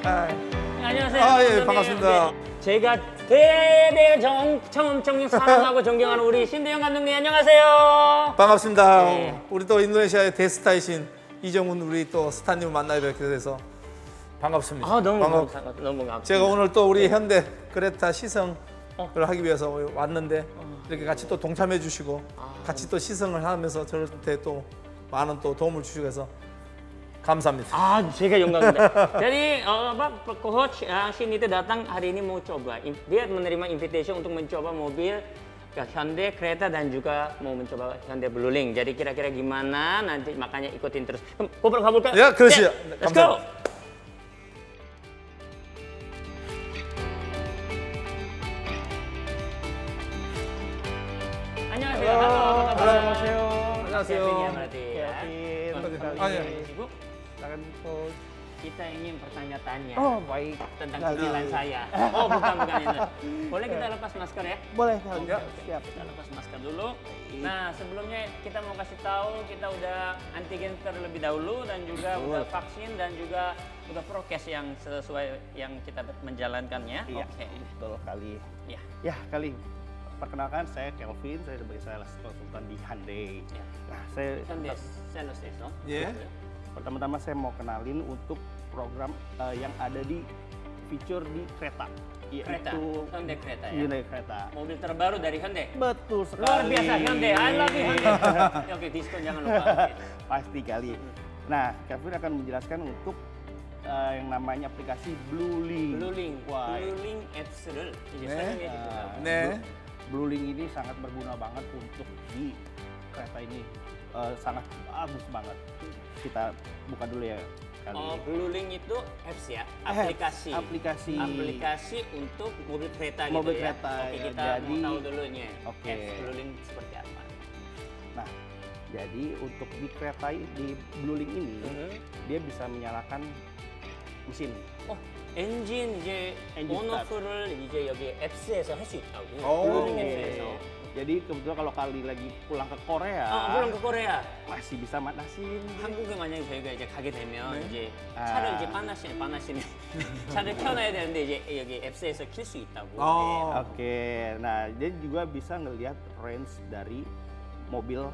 아, 안녕하세요. 예, 반갑습니다. 제가 엄청 사랑하고 존경하는 우리 신대영 감독님 안녕하세요. 반갑습니다. 네. 우리 또 인도네시아의 대스타이신 이정훈 우리 또 스타님을 만나게 돼서 반갑습니다. 너무 반갑- 감사합니다. 제가 오늘 또 우리 현대 그레타 시성을 하기 위해서 왔는데 이렇게 같이 또 동참해 주시고 같이 또 시성을 하면서 저한테 또 많은 또 도움을 주시고 해서 감사합니다. Saya 영광입니다. Jadi coach Shin itu datang hari ini mau coba. Dia menerima invitation untuk mencoba mobil Hyundai Creta dan juga mau mencoba Hyundai Blueling. Jadi kira-kira gimana nanti makanya ikutin terus. Ngobrol 가볼까요? 야, 그렇지. Let's go. 안녕하세요. Halo, apa kabar? 안녕하세요. 안녕하세요. Kevin ya berarti ya. 아, 예. Sibuk? Silakan coach. Kita ingin bertanya-tanya Baik. tentang Kali. cicilan saya. Bukan itu. Boleh kita lepas masker ya? Boleh kali. Ya. Siap. Kita lepas masker dulu. Nah, sebelumnya kita mau kasih tahu kita udah antigen terlebih dahulu dan juga udah vaksin dan juga udah prokes yang sesuai yang kita menjalankannya. Iya. Oke. Betul kali. Ya. Ya kali. Perkenalkan saya Kelvin, saya sebagai sales konsultan di Hyundai. Ya. Nah, saya Selesai, no? 예. pertama-tama saya mau kenalin untuk program yang ada di fitur di kereta. Kereta, Hyundai Creta ya. Hyundai Creta. Mobil terbaru dari Hyundai. Betul sekali. Luar biasa Hyundai, I love you Hyundai. Oke, diskon jangan lupa. Pasti kali. Nah, Kelvin akan menjelaskan untuk yang namanya aplikasi Blueling. Blueling, Wah, Blueling 앱s를 이제 설명해 주세요. 네. Blueling ini sangat berguna banget untuk di kereta ini. Sangat bagus banget. Kita buka dulu ya kali. Blueling itu apps ya, aplikasi. Aplikasi untuk mobil kereta Mobil gitu ya. kereta, Oke, ya. kita Jadi- mau tahu dulunya. Oke. Apps Blueling seperti apa? Nah, jadi untuk di kereta di Blueling ini dia bisa menyalakan mesin. 엔진 이제 엔진 온오프를 이제 여기 앱스에서 할 수 있다고. 오. 블루링 앱스에서. Jadi kebetulan kalau kali lagi pulang ke Korea 물론 그 코레아. masih bisa manasin. 한국에 만약에 저희가 이제 가게 되면 네. 이제 아. 차를 이제 빠나시네 차를 켜놔야 되는데 이제 여기 앱스에서 킬 수 있다고. Oke, nah dia juga bisa ngelihat range dari mobil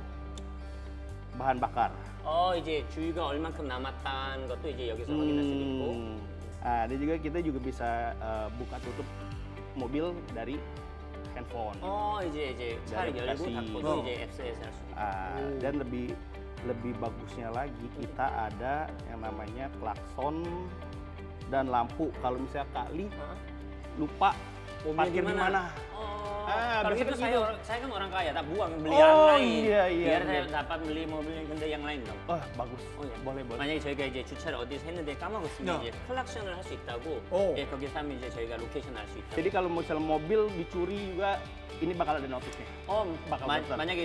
bahan bakar. 이제 주유가 얼만큼 남았다는 것도 이제 여기서 확인할 수 있고. Nah, dia juga kita juga bisa buka tutup mobil dari handphone. 이제 차를 dari 열고 aplikasi. 닫고도 이제 앱스에서 할 수 있고. Dan lebih bagusnya lagi kita ada yang namanya klakson dan lampu. Kalau misalnya kali lupa parkir di mana. Kalau bisa gitu gitu. saya kan orang kaya, tak buang beli Oh, yang lain. iya, Biar saya iya. dapat beli mobil yang gede yang lain dong. Bagus. iya. Boleh. 만약에 저희가 이제 주차를 어디서 했는데 까먹었으면 네. 이제 클락션을 할 수 있다고. 오. 예, 거기서 하면 이제 저희가 로케이션 알 수 있다고. Jadi kalau misalnya mobil dicuri juga ini bakal ada notifnya. bakal muter. 만약에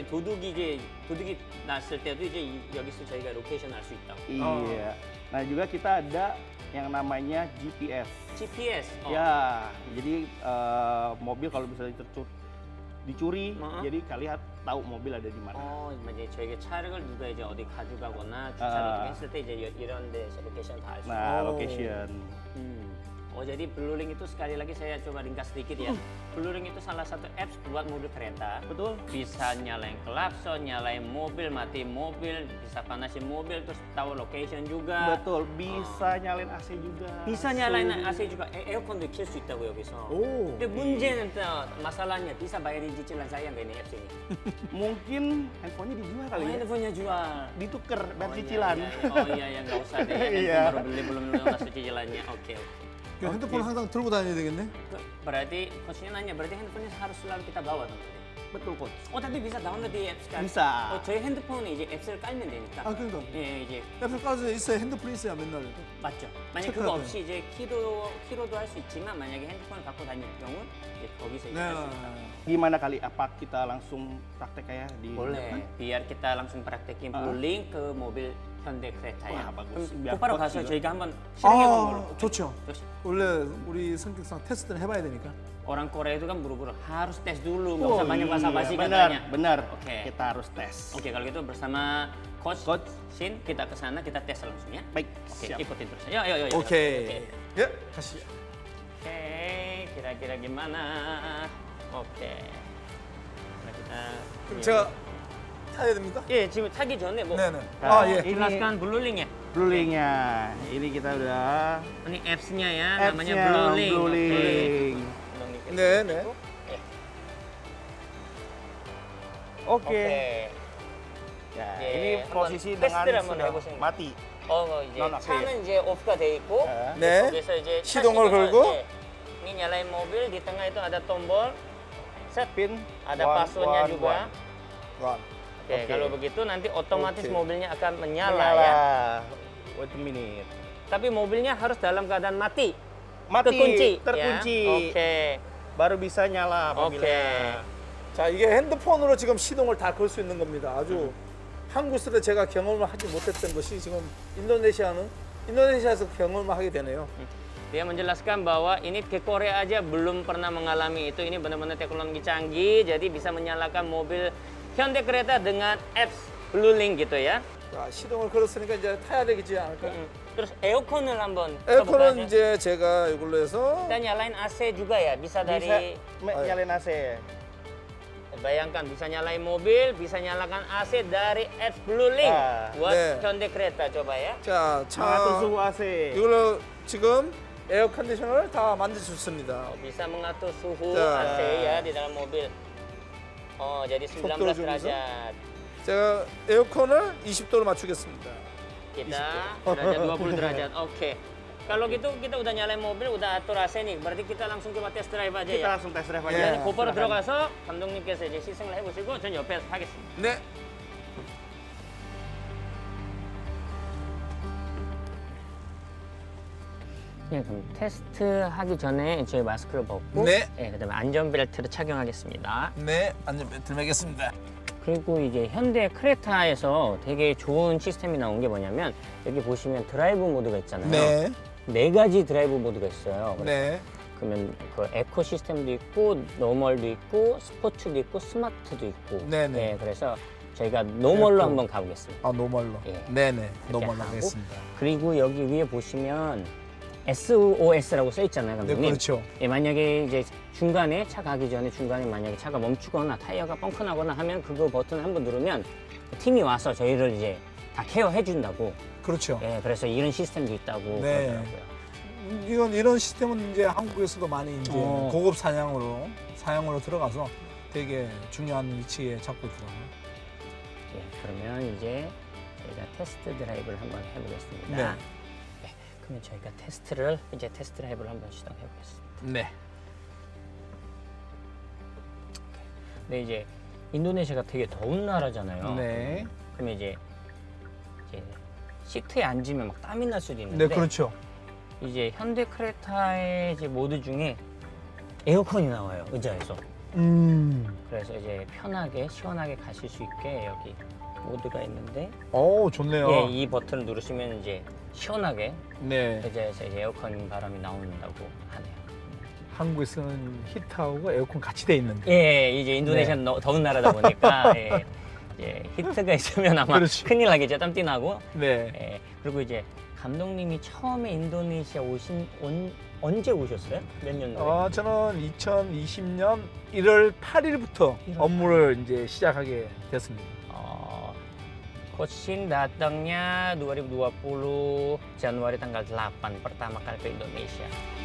도둑이 났을 때도 이제 여기서 저희가 로케이션 알 수 있다고. Iya. Nah juga kita ada yang namanya GPS. GPS. Ya, jadi mobil kalau misalnya dicuri, 어. jadi kalian tahu mobil ada di mana. 이제 저희가 차를 누가 이제 어디 가져가거나 주차를 어떻게 했을 때 이제 이런 데서 로케이션 다 알 수 있고. Nah, location. Jadi Blueling itu sekali lagi saya coba ringkas sedikit ya. Blueling itu salah satu apps buat mobil kereta. Betul. Bisa nyalain klakson, nyalain mobil, matiin mobil, bisa panasin mobil, terus tahu location juga. Betul, bisa nyalain AC juga. bisa nyalain AC juga, 에어컨도 킬 수 있다고 여기서. 오. 근데 문제는 또 masalahnya bisa bayarin cicilan saya nggak ini apps ini? Mungkin handphonenya dijual kali ya. 핸드폰nya jual. Ditukar dan Oh, cicilan. iya, nggak usah deh. Handphone Iya. baru beli belum lunas cicilannya. Oke. 그 핸드폰 항상 들고 다녀야 되겠네. Berarti coachnya nanya, berarti handphonenya harus selalu kita bawa dong? Betul, coach. tapi bisa download di apps kan? Bisa. 저희 핸드폰에 이제 앱을 깔면 되니까. 그러니까 예, 이제 앱을 깔아서 있어야 핸드폰이 있어야 맨날. 맞죠. 만약 체크하고. 그거 없이 이제 키로도 할 수 있지만 만약에 핸드폰을 갖고 다닐 경우 이제 거기서 이제 할 수 있다. Gimana kali? Apa kita langsung praktek kayak di boleh. Biar kita langsung praktekin Blueling ke mobil Hyundai Creta ya. Wah, bagus. 그럼 Biar 곧바로 coach 가서 juga. 저희가 한번 실행해 보는 걸로. 좋죠. 좋지. 원래 우리 성격상 테스트는 해봐야 되니까. Orang Korea itu kan buru-buru harus tes dulu, nggak Oh, usah banyak basa-basi iya, katanya. benar. Oke. Kita harus tes. Oke, kalau gitu bersama Coach, Shin, kita ke sana, kita tes langsung ya. Baik, Oke, siap. ikutin terus. Yuk. 오케이. 예, 가시죠. Oke, kira-kira gimana? Oke. Nah, kita 그럼 제가 타야 됩니까? 예, 지금 타기 전에 뭐 네네. 아, 예. jelaskan Bluelink ya. Bluelink-nya. Ini kita udah Ini apps-nya ya, namanya apps-nya Bluelink. Bluelink. 네, 네. Oke. Ya, 예, ini 한번 posisi 테스트를 dengan 한번 sudah 해보시는 mati. 이제 Non-aktif. 차는 이제 오프가 돼 있고 네. 거기서 이제 차 시동을 걸고. 예, ini nyalain mobil, di tengah itu ada tombol set, Pin ada passwordnya juga. 원. Oke, Oke. kalau begitu nanti otomatis Oke. mobilnya akan menyala, Nyala. ya. Wait a minute. Tapi mobilnya harus dalam keadaan mati. Mati, Kekunci. terkunci. Ya? Oke. Baru bisa nyala mobilnya. 자, 이게 핸드폰으로 지금 시동을 다 걸 수 있는 겁니다. 아주 한국에서 제가 경험을 하지 못했던 것이 지금 인도네시아에서 경험을 하게 되네요. Dia menjelaskan bahwa ini ke Korea aja belum pernah mengalami itu. Ini benar-benar teknologi canggih, jadi bisa menyalakan mobil Hyundai Creta dengan apps Bluelink gitu ya. 자, 시동을 걸었으니까 이제 타야 되겠지 않을까? Terus 에어컨을 한번 에어컨은 써볼까요? 이제 제가 이걸로 해서 Kita nyalain AC juga ya, bisa dari Bisa nyalain AC. bayangkan bisa nyalain mobil, bisa nyalakan AC dari apps Bluelink buat 네. Hyundai Creta coba ya. 자, Mengatur 차 suhu AC. 이걸로 지금 에어 컨디셔너를 다 만들어줬습니다. Bisa mengatur suhu 자. AC ya di dalam mobil. Oh, jadi 19 속도를 주면서. derajat. 제가 에어컨을 20도로 맞추겠습니다. Kita derajat 20 derajat. Oke. Kalau gitu kita udah nyalain mobil, udah atur AC nih. Berarti kita langsung coba test drive aja Kita ya. langsung tes drive 예. aja. 고바로 Silakan. 들어가서 감독님께서 이제 시승을 해보시고 전 옆에서 하겠습니다. 네. 네, 그럼 테스트 하기 전에 저희 마스크를 벗고 네. 그다음에 안전벨트를 착용하겠습니다. 네, 안전벨트 매겠습니다. 그리고 이제 현대 크레타에서 되게 좋은 시스템이 나온 게 뭐냐면 여기 보시면 드라이브 모드가 있잖아요. 네, 네 가지 드라이브 모드가 있어요. 네. 그러면 그 에코 시스템도 있고 노멀도 있고 스포츠도 있고 스마트도 있고. 네네. 그래서 저희가 노멀로 에코. 한번 가보겠습니다. 아, 노멀로. 예. 네네, 노멀로 하고. 하겠습니다. 그리고 여기 위에 보시면 SOS라고 써 있잖아요, 네, 감독님. 그렇죠. 예, 만약에 이제 중간에 차 가기 전에 중간에 만약에 차가 멈추거나 타이어가 뻥크 나거나 하면 그거 버튼 한번 누르면 팀이 와서 저희를 이제 다 케어해 준다고. 그렇죠. 예, 그래서 이런 시스템도 있다고 네. 그러더라고요. 이런 시스템은 이제 한국에서도 많이 이제 어. 고급 사양으로 들어가서 되게 중요한 위치에 잡고 있더라고요. 예, 그러면 이제 저희가 테스트 드라이브를 한번 해보겠습니다. 네. 네, 그러면 저희가 테스트 드라이브를 한번 시도해 보겠습니다. 네. 근데 이제 인도네시아가 되게 더운 나라잖아요. 네. 그러면 이제 시트에 앉으면 막 땀이 날 수도 있는데 네, 그렇죠. 이제 현대 크레타의 이제 모드 중에 에어컨이 나와요, 의자에서. 그래서 이제 편하게 시원하게 가실 수 있게 여기 모드가 있는데 오, 좋네요. 예, 이 버튼을 누르시면 이제 시원하게 네. 의자에서 이제 에어컨 바람이 나온다고 하네요. 한국에서는 히트하고 에어컨 같이 돼 있는데. 예, 이제 인도네시아는 더운 나라다 보니까 예, 히트가 있으면 아마 그렇지. 큰일 나겠죠, 땀띠 나고. 네. 예, 그리고 이제 감독님이 처음에 인도네시아 언제 오셨어요? 몇 년도에? 저는 2020년 1월 8일부터 1월 업무를 이제 시작하게 됐습니다. Coach Shin datangnya 2020 Januari tanggal 8 pertama kali ke Indonesia.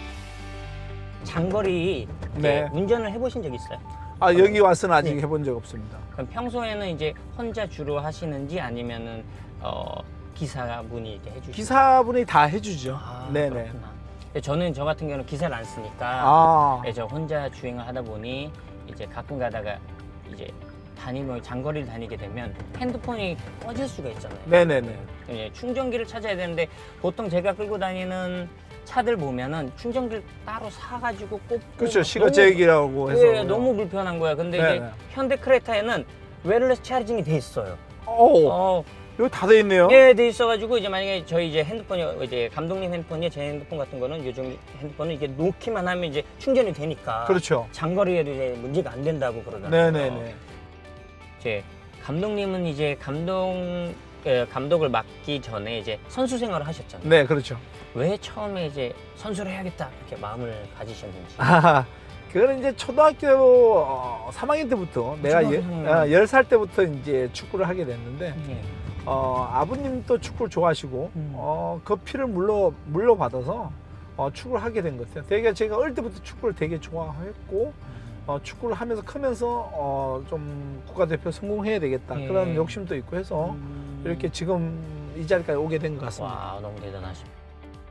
장거리 네. 운전을 해보신 적 있어요? 여기 와서는 아직 네. 해본 적 없습니다. 그럼 평소에는 이제 혼자 주로 하시는지 아니면은 기사분이 이제 해주시나요? 기사분이 다 해주죠. 네네. 그렇구나. 저는 저 같은 경우는 기사를 안 쓰니까 저 혼자 주행을 하다 보니 이제 가끔 가다가 이제 장거리를 다니게 되면 핸드폰이 꺼질 수가 있잖아요. 네네네. 이제 충전기를 찾아야 되는데 보통 제가 끌고 다니는 차들 보면은 충전기를 따로 사가지고 꽂고 그렇죠. 시가제기라고 해서. 예, 너무 불편한 거야. 근데 네네. 이제 현대 크레타에는 웨어레스 차징이 돼 있어요. 여기 다 돼 있네요. 예, 돼 있어가지고 이제 만약에 저희 이제 핸드폰이 이제 감독님 핸드폰이 제 핸드폰 같은 거는 요즘 핸드폰은 이게 놓기만 하면 이제 충전이 되니까. 그렇죠. 장거리에도 이제 문제가 안 된다고 그러더라고요. 네네네. 이제 감독님은 이제 감독을 맡기 전에 이제 선수 생활을 하셨잖아요. 네, 그렇죠. 왜 처음에 이제 선수를 해야겠다 이렇게 마음을 가지셨는지. 그거는 이제 초등학교 3학년 때부터 내가 초등학교 3학년. 10살 때부터 이제 축구를 하게 됐는데 예. 아버님도 축구를 좋아하시고 그 피를 물려받아서 축구를 하게 된 것 같아요. 되게 제가 어릴 때부터 축구를 되게 좋아했고 축구를 하면서 크면서 좀 국가대표 성공해야 되겠다 예. 그런 욕심도 있고 해서 이렇게 지금 이 자리까지 오게 된 것 같습니다. 와, 너무 대단하십니다.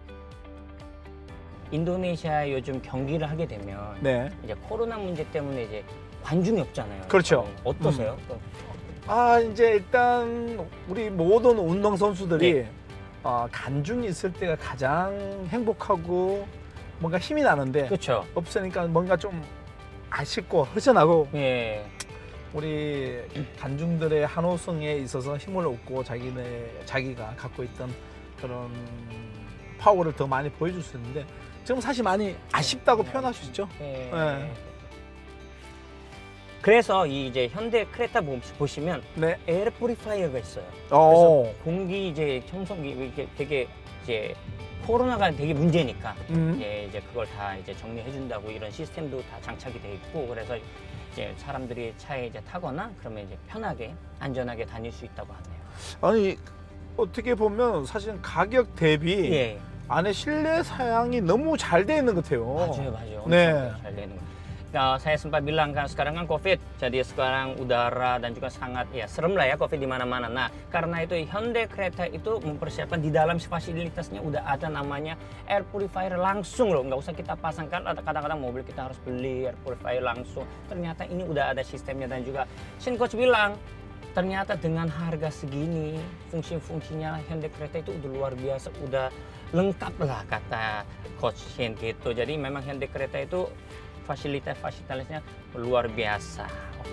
인도네시아 요즘 경기를 하게 되면 네. 이제 코로나 문제 때문에 이제 관중이 없잖아요. 그렇죠. 어떠세요? 이제 일단 우리 모든 운동 선수들이 네. 관중이 있을 때가 가장 행복하고 뭔가 힘이 나는데 그렇죠. 없으니까 뭔가 좀 아쉽고 허전하고 예. 우리 관중들의 한호성에 있어서 힘을 얻고 자기가 갖고 있던 그런 파워를 더 많이 보여줄 수 있는데 지금 사실 많이 아쉽다고 표현할 수 있죠. 예. 네. 그래서 이 이제 현대 크레타 보시면 네. 에어 프리파이어가 있어요. 그래서 어. 공기 이제 청소기 이게 되게 이제 코로나가 되게 문제니까 이제 그걸 다 이제 정리해 준다고 이런 시스템도 다 장착이 돼 있고 그래서 이제 사람들이 차에 이제 타거나 그러면 이제 편하게 안전하게 다닐 수 있다고 하네요. 아니 어떻게 보면 사실 가격 대비 예. 안에 실내 사양이 너무 잘 돼 있는 것 같아요. 맞아요. 네. 엄청 잘 되는 거. Saya sempat bilang kan sekarang kan COVID, jadi sekarang udara dan juga sangat ya serem lah ya COVID di mana-mana. Nah, karena itu Hyundai Creta itu mempersiapkan di dalam fasilitasnya udah ada namanya air purifier langsung loh, nggak usah kita pasangkan. Kadang-kadang mobil kita harus beli air purifier langsung. Ternyata ini udah ada sistemnya dan juga Shin Coach bilang ternyata dengan harga segini fungsi-fungsinya Hyundai Creta itu udah luar biasa, udah lengkap lah kata Coach Shin gitu. Jadi memang Hyundai Creta itu fasilitasnya luar biasa. 오케이.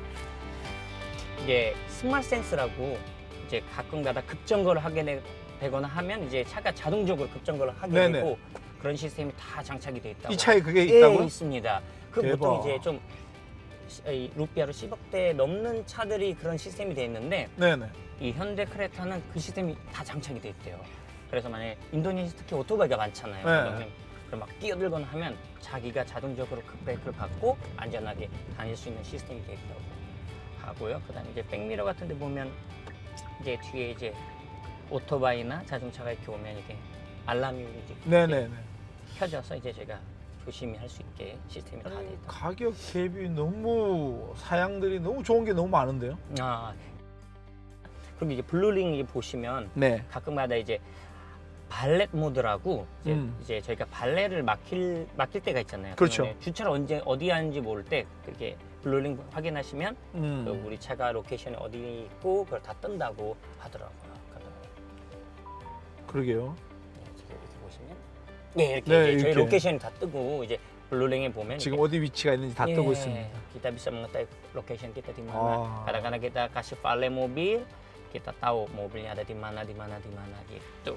이게 스마트 센스라고 이제 가끔가다 급정거를 하게 되거나 하면 이제 차가 자동적으로 급정거를 하게 네네. 되고 그런 시스템이 다 장착이 돼 있다고. 이 차에 그게 있다고요? 예, 있습니다. 그 대박. 보통 이제 좀 루피아로 10억대 넘는 차들이 그런 시스템이 돼 있는데 네네. 이 현대 크레타는 그 시스템이 다 장착이 돼 있대요. 그래서 만약에 인도네시아 특히 오토바이가 많잖아요. 네. 그럼 막 끼어들거나 하면 자기가 자동적으로 급브레이크를 받고 안전하게 다닐 수 있는 시스템이 돼 있다고 하고요. 그다음에 이제 백미러 같은 데 보면 이제 뒤에 이제 오토바이나 자동차가 이렇게 오면 이게 알람이 이제 네네네. 켜져서 이제 제가 조심히 할 수 있게 시스템이 다 돼 있다. 가격 대비 너무 사양들이 너무 좋은 게 너무 많은데요? 그리고 이제 블루링 보시면 네. 가끔마다 이제 발렛 모드라고 이제 저희가 발렛을 맡길 때가 있잖아요. 그렇죠. 그러면 주차를 어디 하는지 모를 때 그렇게 블루링 확인하시면 그 우리 차가 로케이션이 어디 있고 그걸 다 뜬다고 하더라고요. 그러게요. 지금 이렇게 보시면 이렇게 네, 이제 저희 이렇게. 로케이션이 다 뜨고 이제 블루링에 보면 지금 이렇게 어디 위치가 있는지 다 뜨고 있습니다. Kita bisa mengetahui location kita di mana. Kadang-kadang kita kasih valet mobil, kita tahu mobilnya ada di mana gitu.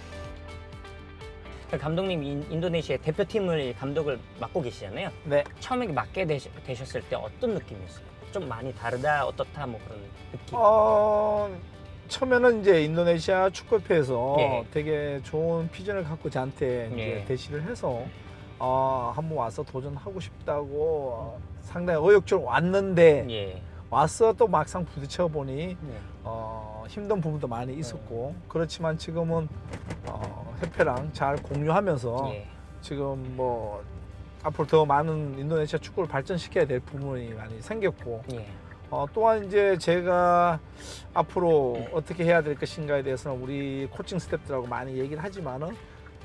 감독님 인도네시아 대표팀을 감독을 맡고 계시잖아요. 네. 처음에 맡게 되셨을 때 어떤 느낌이었어요? 좀 많이 다르다, 어떻다 뭐 그런 느낌? 처음에는 이제 인도네시아 축구협회에서 예. 되게 좋은 비전을 갖고 저한테 이제 예. 대시를 해서 한번 와서 도전하고 싶다고 상당히 의욕적으로 왔는데 예. 와서 또 막상 부딪혀 보니 네. 힘든 부분도 많이 있었고 그렇지만 지금은 협회랑 잘 공유하면서 예. 지금 뭐 앞으로 더 많은 인도네시아 축구를 발전시켜야 될 부분이 많이 생겼고 예. 또한 이제 제가 앞으로 어떻게 해야 될 것인가에 대해서는 우리 코칭 스태프들하고 많이 얘기를 하지만은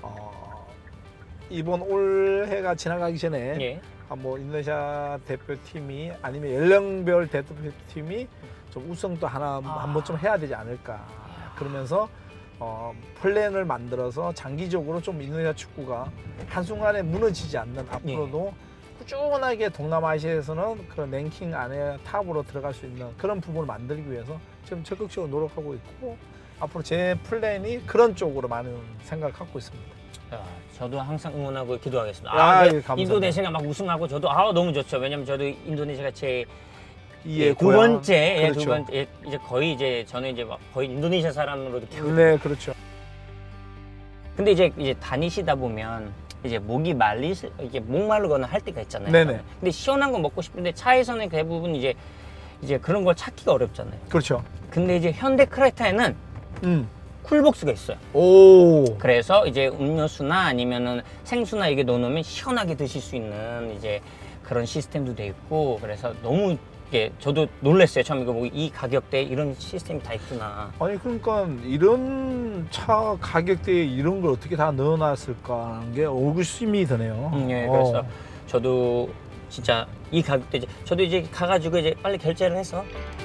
이번 올해가 지나가기 전에 예. 뭐 인도네시아 대표팀이 아니면 연령별 대표팀이 좀 우승도 한 번쯤 해야 되지 않을까 그러면서 플랜을 만들어서 장기적으로 좀 인도네시아 축구가 한순간에 무너지지 않는 앞으로도 꾸준하게 동남아시아에서는 그런 랭킹 안에 탑으로 들어갈 수 있는 그런 부분을 만들기 위해서 지금 적극적으로 노력하고 있고 앞으로 제 플랜이 그런 쪽으로 많은 생각을 갖고 있습니다. 저도 항상 응원하고 기도하겠습니다. 예, 감사합니다. 인도네시아가 막 우승하고 저도 너무 좋죠. 왜냐면 저도 인도네시아가 제 이의 두 고향. 번째, 예, 두 그렇죠. 번째 이제 거의 이제 저는 이제 막 거의 인도네시아 사람으로 느끼고. 네, 그렇죠. 근데 이제 다니시다 보면 이제 목이 이게 목 마르거나 할 때가 있잖아요. 네네. 근데 시원한 거 먹고 싶은데 차에서는 대부분 이제 그런 걸 찾기가 어렵잖아요. 그렇죠. 근데 이제 현대 크레타에는 음. 쿨복스가 있어요. 오. 그래서 이제 음료수나 아니면은 생수나 이게 넣어놓으면 시원하게 드실 수 있는 이제 그런 시스템도 돼 있고, 그래서 너무 저도 놀랐어요. 처음에 이 가격대에 이런 시스템이 다 있구나. 아니 그러니까 이런 차 가격대에 이런 걸 어떻게 다 넣어놨을까 하는 게 의구심이 드네요. 예, 그래서 저도 진짜 이 가격대 저도 이제 가가지고 이제 빨리 결제를 해서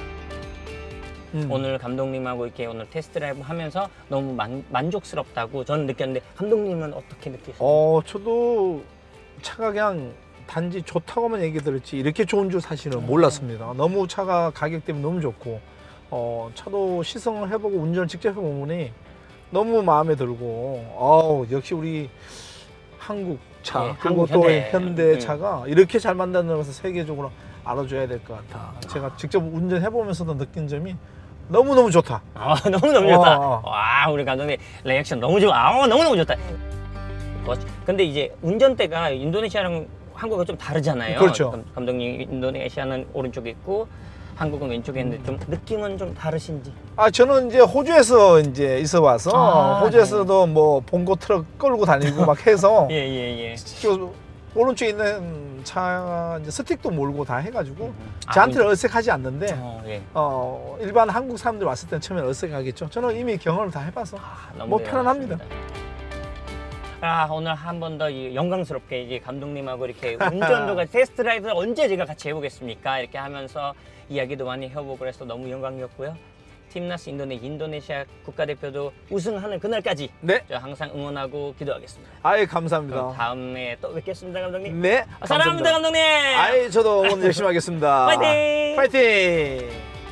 오늘 감독님하고 이렇게 오늘 테스트라이브 하면서 너무 만족스럽다고 저는 느꼈는데, 감독님은 어떻게 느끼세요? 저도 차가 그냥 단지 좋다고만 얘기 들었지 이렇게 좋은 줄 사실은 몰랐습니다. 너무 차가 가격 때문에 너무 좋고, 차도 시승을 해보고 운전을 직접 해보니 너무 마음에 들고, 역시 우리 한국 차, 예, 그리고 한국 또 현대. 현대 차가 이렇게 잘 만든다는 것을 세계적으로 알아줘야 될 것 같아. 제가 직접 운전해보면서도 느낀 점이 너무너무 좋다. 너무너무 좋다. 와, 우리 감독님 리액션 너무 좋아. 너무너무 좋다. 근데 이제 운전대가 인도네시아랑 한국은 좀 다르잖아요. 그렇죠. 감독님 인도네시아는 오른쪽에 있고 한국은 왼쪽에 있는데 좀 느낌은 좀 다르신지? 저는 이제 호주에서 이제 있어 와서 호주에서도 네. 뭐 봉고 트럭 끌고 다니고 막 해서 예. 오른쪽에 있는 차 이제 스틱도 몰고 다 해가지고 아, 저한테는 어색하지 않는데 예. 일반 한국 사람들 왔을 때는 처음에 어색하겠죠. 저는 이미 경험을 다 해봐서 너무 뭐 편안합니다. 오늘 한 번 더 영광스럽게 이제 감독님하고 이렇게 운전도가 테스트라이브를 언제 제가 같이 해보겠습니까? 이렇게 하면서 이야기도 많이 해보고 그래서 너무 영광이었고요. 팀나스 인도네시아 국가대표도 우승하는 그날까지 네. 저 항상 응원하고 기도하겠습니다. 아예 그럼 감사합니다. 다음에 또 뵙겠습니다, 감독님. 네. 사랑합니다, 감독님. 아예 저도 오늘 열심히 하겠습니다. 파이팅! 파이팅!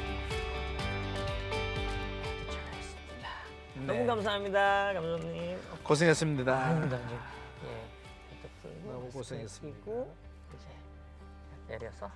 너무 감사합니다, 감독님. 고생했습니다. 감독님. 너무 고생했습니다. 그리고 이제 내려서.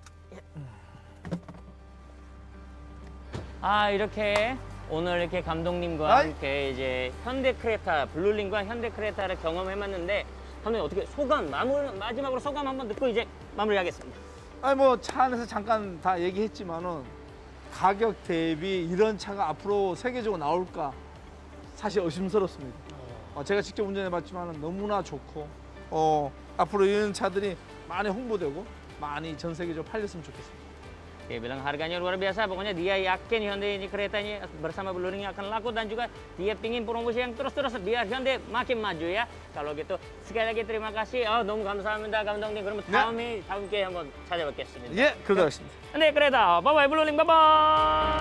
이렇게 오늘 이렇게 감독님과 아이. 함께 이제 현대 크레타, 블루링과 현대 크레타를 경험해봤는데, 감독님 어떻게 마지막으로 소감 한번 듣고 이제 마무리하겠습니다. 뭐 차 안에서 잠깐 다 얘기했지만은 가격 대비 이런 차가 앞으로 세계적으로 나올까 사실 의심스럽습니다. 제가 직접 운전해봤지만은 너무나 좋고, 앞으로 이런 차들이 많이 홍보되고 많이 전 세계적으로 팔렸으면 좋겠습니다. Dia bilang harganya luar biasa, pokoknya dia yakin Hyundai ini keretanya bersama Blueling akan laku, dan juga dia pingin promosi yang terus-terus biar Hyundai makin maju ya. Kalau gitu sekali lagi terima kasih. 너무 감사합니다, 감독님. 그러면 다음 기회에 한번 찾아뵙겠습니다. 예, 그러도록 하겠습니다. Hyundai Creta, bye bye Blueling, bye bye.